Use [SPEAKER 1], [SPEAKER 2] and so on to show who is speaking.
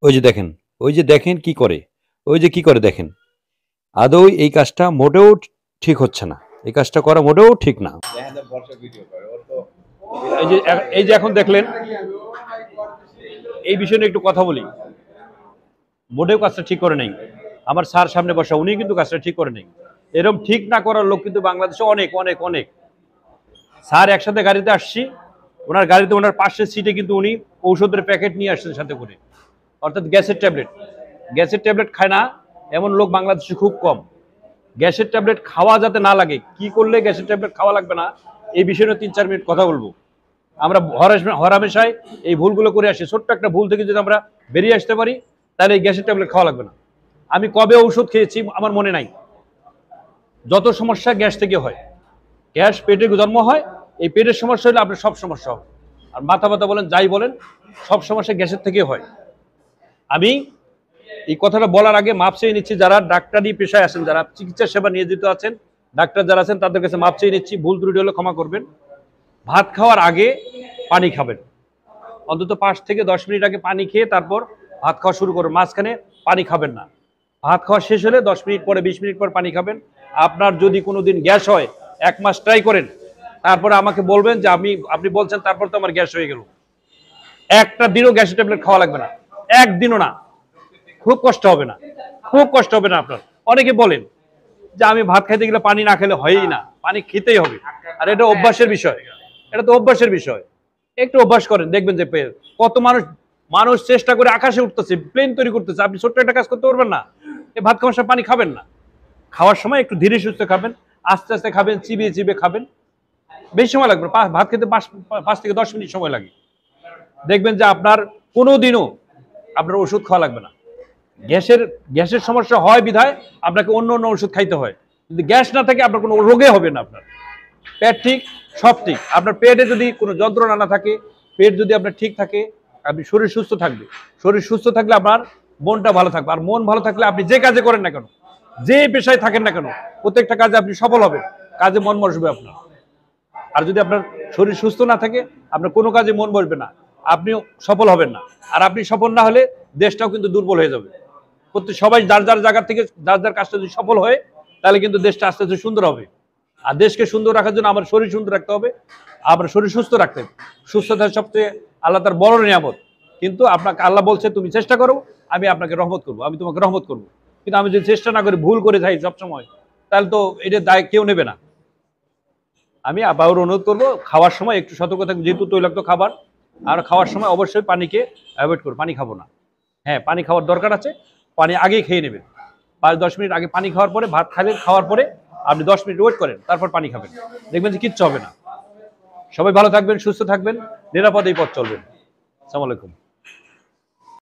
[SPEAKER 1] ওই যে দেখেন, ওই যে দেখেন কি করে, ওই যে কি করে দেখেন। আদৌ এই কাজটা মোটেও ঠিক হচ্ছে না। এই কাজটা করা মোটেও ঠিক না। এই যে এখন দেখলেন, এই বিষয়ে নিয়ে একটু কথা বলি। মোটেও কাজটা ঠিক করে নেই। আমার স্যার সামনে বসা, উনি কিন্তু কাজটা ঠিক করে নেই। এরকম ঠিক না করার লোক কিন্তু বাংলাদেশে অনেক অনেক অনেক। স্যার একসাথে গাড়িতে আসছি, ওনার গাড়িতে ওনার পাশের সিটে কিন্তু উনি ঔষধের প্যাকেট নিয়ে আসছেন সাথে করে, অর্থাৎ গ্যাসের ট্যাবলেট। গ্যাসের ট্যাবলেট খায় না এমন লোক বাংলাদেশে খুব কম। গ্যাসের ট্যাবলেট খাওয়া যাতে না লাগে, কি করলে গ্যাসের ট্যাবলেট খাওয়া লাগবে না, এই বিষয়ে 3-4 মিনিট কথা বলবো। আমরা হরহামেশাই এই ভুলগুলো করে আসি। ছোট্ট একটা ভুল থেকে যদি আমরা বেরিয়ে আসতে পারি, তাহলে এই গ্যাসের ট্যাবলেট খাওয়া লাগবে না। আমি কবে ঔষধ খেয়েছি আমার মনে নাই। যত সমস্যা গ্যাস থেকে হয়, গ্যাস পেটে জন্ম হয়, এই পেটের সমস্যা হলে আপনার সব সমস্যা হবে। আর মাথা ব্যথা বলেন, যাই বলেন, সব সমস্যা গ্যাসের থেকে হয়। আমি এই কথাটা বলার আগে মাপ চেয়ে নিচ্ছি যারা ডাক্তারি পেশায় আছেন, যারা চিকিৎসা সেবা নিয়োজিত আছেন, ডাক্তার যারা আছেন, তাদের কাছে মাপ চেয়ে নিচ্ছি। ভুল ত্রুটি হলে ক্ষমা করবেন। ভাত খাওয়ার আগে পানি খাবেন, অন্তত 5 থেকে 10 মিনিট আগে পানি খেয়ে তারপর ভাত খাওয়া শুরু করুন। মাঝখানে পানি খাবেন না। ভাত খাওয়া শেষ হলে 10 মিনিট পরে, 20 মিনিট পর পানি খাবেন। আপনার যদি কোনোদিন গ্যাস হয়, 1 মাস ট্রাই করেন, তারপরে আমাকে বলবেন যে আপনি বলছেন তারপর তো আমার গ্যাস হয়ে গেল। একটা দিনও গ্যাসের ট্যাবলেট খাওয়া লাগবে না, একদিনও না। খুব কষ্ট হবে না, খুব কষ্ট হবে না আপনার। অনেকে বলেন যে আমি ভাত খাইতে গেলে পানি না খেলে হয়ই না, পানি খেতেই হবে। আর এটা অভ্যাসের বিষয়, এটা তো অভ্যাসের বিষয়। একটু অভ্যাস করেন, দেখবেন যে কত মানুষ মানুষ চেষ্টা করে আকাশে উঠতেছে, প্লেন তৈরি করতেছে। আপনি ছোট্ট একটা কাজ করতে পারবেন না? এই ভাত খাওয়ার সময় পানি খাবেন না। খাওয়ার সময় একটু ধীরে সুস্থে খাবেন, আস্তে আস্তে খাবেন, চিবিয়ে চিবিয়ে খাবেন। বেশি সময় লাগবে, ভাত খেতে 5 থেকে 10 মিনিট সময় লাগে। দেখবেন যে আপনার কোনোদিনও আপনার ওষুধ খাওয়া লাগবে না। গ্যাসের সমস্যা হয় বিধায় আপনাকে অন্য অন্য ওষুধ খাইতে হয়। যদি গ্যাস না থাকে আপনার কোনো রোগে হবে না। আপনার পেট ঠিক, সব ঠিক। আপনার পেটে যদি কোনো যন্ত্রণা না থাকে, পেট যদি আপনার ঠিক থাকে, আপনি শরীর সুস্থ থাকবে। শরীর সুস্থ থাকলে আপনার মনটা ভালো থাকবে। আর মন ভালো থাকলে আপনি যে কাজে করেন না কেন, যে পেশায় থাকেন না কেন, প্রত্যেকটা কাজে আপনি সফল হবেন, কাজে মন বসবে আপনার। আর যদি আপনার শরীর সুস্থ না থাকে, আপনার কোনো কাজে মন বসবে না, আপনিও সফল হবেন না। আর আপনি সফল না হলে দেশটাও কিন্তু দুর্বল হয়ে যাবে। সবাই যার যার জায়গা থেকে যার যার কাজটা যদি সফল হয়, তাহলে কিন্তু দেশটা আস্তে আস্তে সুন্দর হবে। আর দেশকে সুন্দর রাখার জন্য আমার শরীর সুন্দর রাখতে হবে, আমার শরীর সুস্থ রাখতে হবে। সুস্থতা সবচেয়ে আল্লাহ তার বড় নিয়ামত। কিন্তু আপনাকে আল্লাহ বলছে তুমি চেষ্টা করো, আমি আপনাকে রহমত করবো, আমি তোমাকে রহমত করবো। কিন্তু আমি যদি চেষ্টা না করি, ভুল করে যাই সবসময়, তাহলে তো এটার দায় কেউ নেবে না। আমি আবার অনুরোধ করবো, খাওয়ার সময় একটু সতর্ক থাকবে, যেহেতু তৈলাক্ত খাবার। আর খাওয়ার সময় অবশ্যই পানিকে অ্যাভয়েড করবো, পানি খাবো না। হ্যাঁ, পানি খাওয়ার দরকার আছে, পানি আগেই খেয়ে নেবেন। 5-10 মিনিট আগে পানি খাওয়ার পরে, ভাত খাওয়ার পরে আপনি 10 মিনিট ওয়েট করেন, তারপর পানি খাবেন। দেখবেন যে কিচ্ছু হবে না। সবাই ভালো থাকবেন, সুস্থ থাকবেন, নিরাপদে এই পথ চলবেন। আসসালামু আলাইকুম।